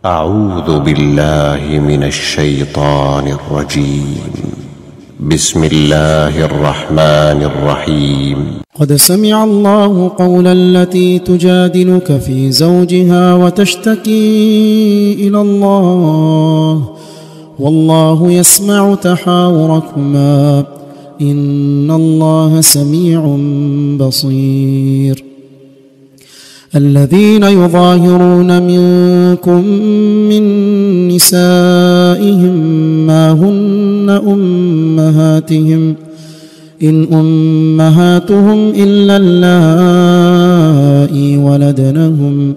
أعوذ بالله من الشيطان الرجيم. بسم الله الرحمن الرحيم. قد سمع الله قول التي تجادلك في زوجها وتشتكي إلى الله والله يسمع تحاوركما إن الله سميع بصير. الذين يظاهرون منكم من نسائهم ما هن أمهاتهم إن أمهاتهم إلا اللائي ولدنهم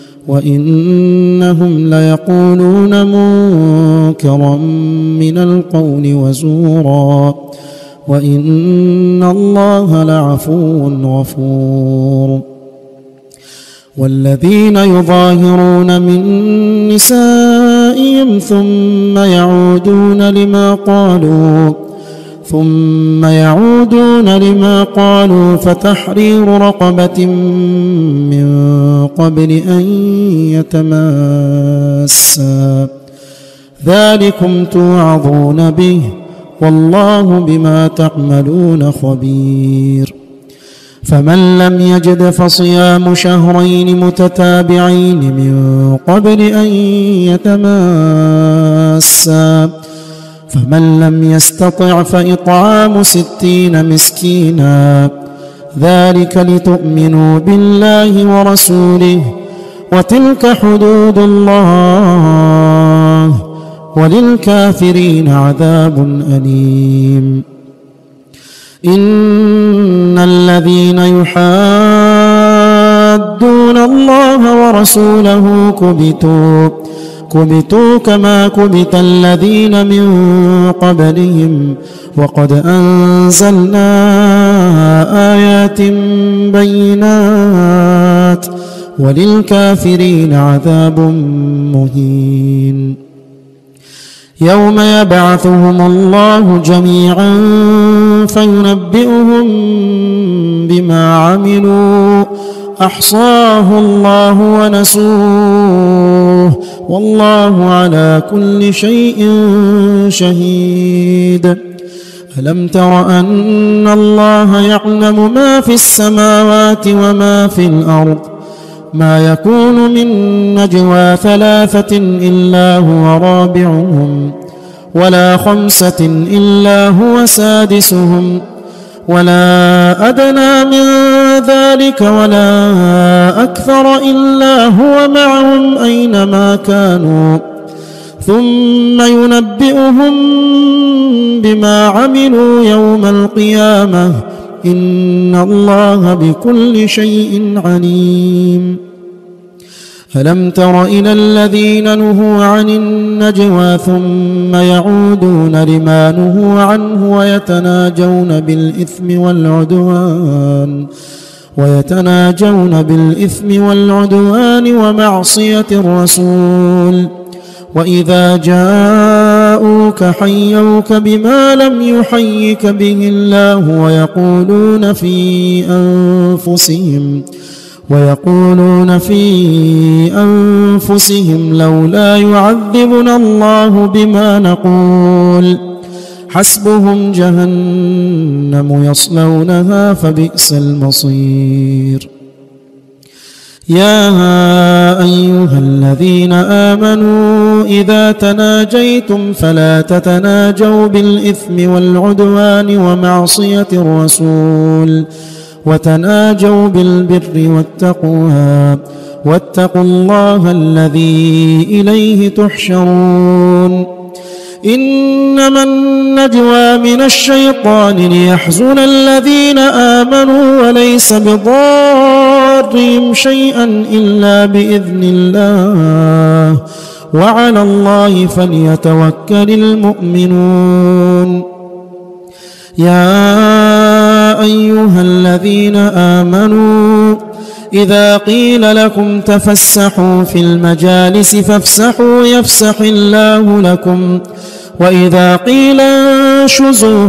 وإنهم ليقولون منكرا من القول وزورا وإن الله لعفو غفور. والذين يظاهرون من نسائهم ثم يعودون لما قالوا فتحرير رقبة من قبل أن يتماسا ذلكم توعظون به والله بما تعملون خبير. فمن لم يجد فصيام شهرين متتابعين من قبل أن يتماسا فمن لم يستطع فإطعام 60 مسكينا ذلك لتؤمنوا بالله ورسوله وتلك حدود الله وللكافرين عذاب أليم. إن الذين يحادون الله ورسوله كبتوا كما كبت الذين من قبلهم وقد أنزلنا آيات بينات وللكافرين عذاب مهين. يوم يبعثهم الله جميعا فينبئهم بما عملوا أحصاه الله ونسوه والله على كل شيء شهيد. ألم تر أن الله يعلم ما في السماوات وما في الأرض ما يكون من نجوى 3 إلا هو رابعهم ولا 5 إلا هو سادسهم ولا أدنى من ذلك ولا أكثر إلا هو معهم أينما كانوا ثم ينبئهم بما عملوا يوم القيامة إن الله بكل شيء عليم. ألم تر إلى الذين نهوا عن النجوى ثم يعودون لما نهوا عنه ويتناجون بالإثم والعدوان ومعصية الرسول وإذا جاءوك حيوك بما لم يحيك به الله ويقولون في أنفسهم لولا يعذبنا الله بما نقول حسبهم جهنم يصلونها فبئس المصير. يا أيها الذين آمنوا إذا تناجيتم فلا تتناجوا بالإثم والعدوان ومعصية الرسول وتناجوا بالبر والتقوى واتقوا الله الذي إليه تحشرون. إنما النجوى من الشيطان ليحزن الذين آمنوا وليس بضارهم شيئا إلا بإذن الله وعلى الله فليتوكل المؤمنون. يا أيها الذين آمنوا إذا قيل لكم تفسحوا في المجالس فافسحوا يفسح الله لكم وإذا قيل انشزوا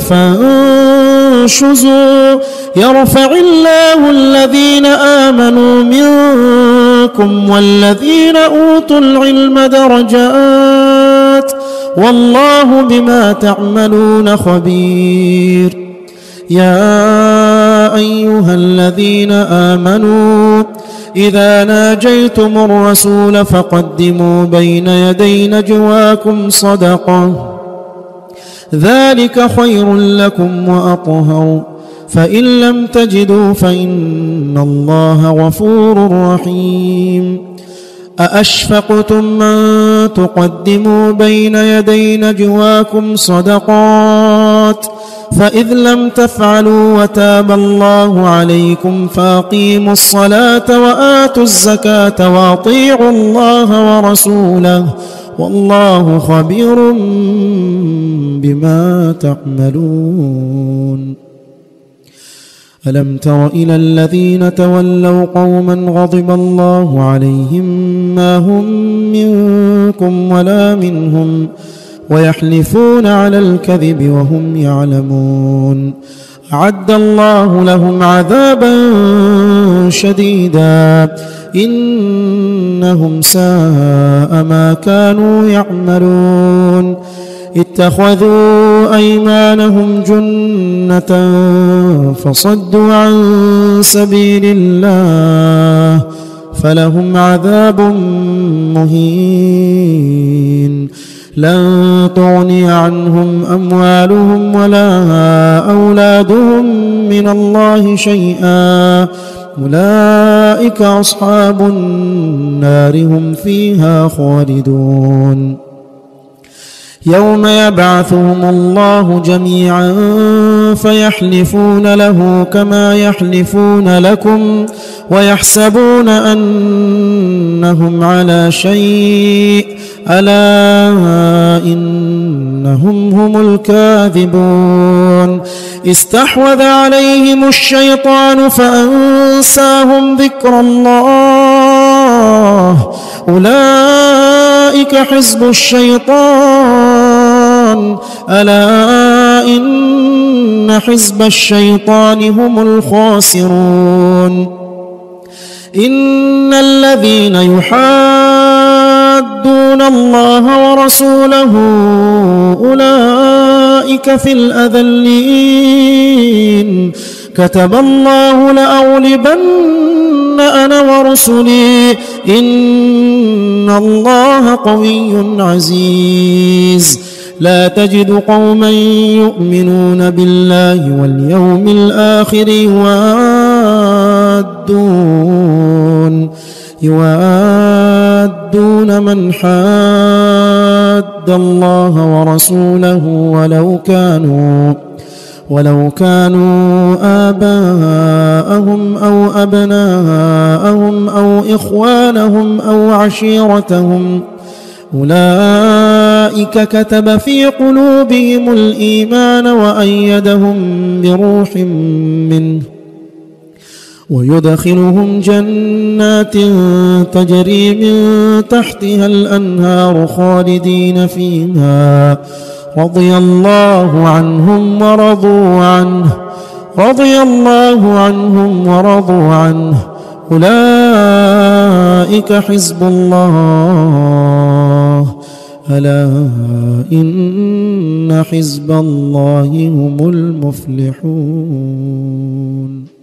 فانشزوا يرفع الله الذين آمنوا منكم منكم والذين أوتوا العلم درجات والله بما تعملون خبير. يا أيها الذين آمنوا إذا ناجيتم الرسول فقدموا بين يدي نجواكم صدقة ذلك خير لكم وأطهر فإن لم تجدوا فإن الله غفور رحيم. أأشفقتم أن تقدموا بين يدي نجواكم صدقات فإذ لم تفعلوا وتاب الله عليكم فأقيموا الصلاة وآتوا الزكاة وأطيعوا الله ورسوله والله خبير بما تعملون. ألم تر إلى الذين تولوا قوما غضب الله عليهم ما هم منكم ولا منهم ويحلفون على الكذب وهم يعلمون أعد الله لهم عذابا شديدا إنهم ساء ما كانوا يعملون. اتخذوا أيمانهم جنة فصدوا عن سبيل الله فلهم عذاب مهين. لن تغني عنهم أموالهم ولا أولادهم من الله شيئا أولئك أصحاب النار هم فيها خالدون. يوم يبعثهم الله جميعا فيحلفون له كما يحلفون لكم ويحسبون أنهم على شيء ألا إنهم هم الكاذبون. استحوذ عليهم الشيطان فأنساهم ذكر الله أولئك حزب الشيطان ألا إن حزب الشيطان هم الخاسرون. إن الذين يحادون الله ورسوله أولئك في الأذلين كتب الله لأغلبن أنا ورسلي إن الله قوي عزيز. لا تجد قوما يؤمنون بالله واليوم الآخر يوادون من حاد الله ورسوله ولو كانوا آباءهم أو أبناءهم أو إخوانهم أو عشيرتهم أولئك كتب في قلوبهم الإيمان وأيدهم بروح منه ويدخلهم جنات تجري من تحتها الأنهار خالدين فيها رضي الله عنهم ورضوا عنه أولئك حزب الله ألا إن حزب الله هم المفلحون.